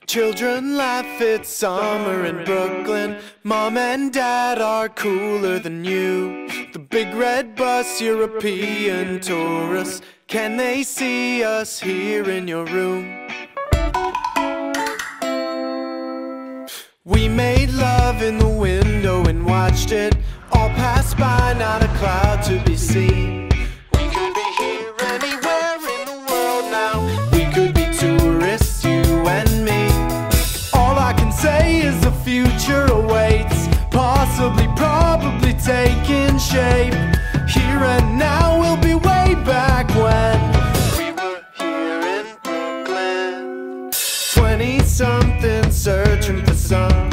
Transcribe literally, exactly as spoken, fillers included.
Children laugh, it's summer in Brooklyn. Mom and dad are cooler than you. The big red bus, European tourists. Can they see us here in your room? We made love in the window and watched it all pass by, not a cloud to be seen. We could be here anywhere in the world now. We could be tourists, you and me. All I can say is the future awaits, possibly, probably taking shape. Here and now, we'll be way back when we were here in Brooklyn. Twenty-something searching for some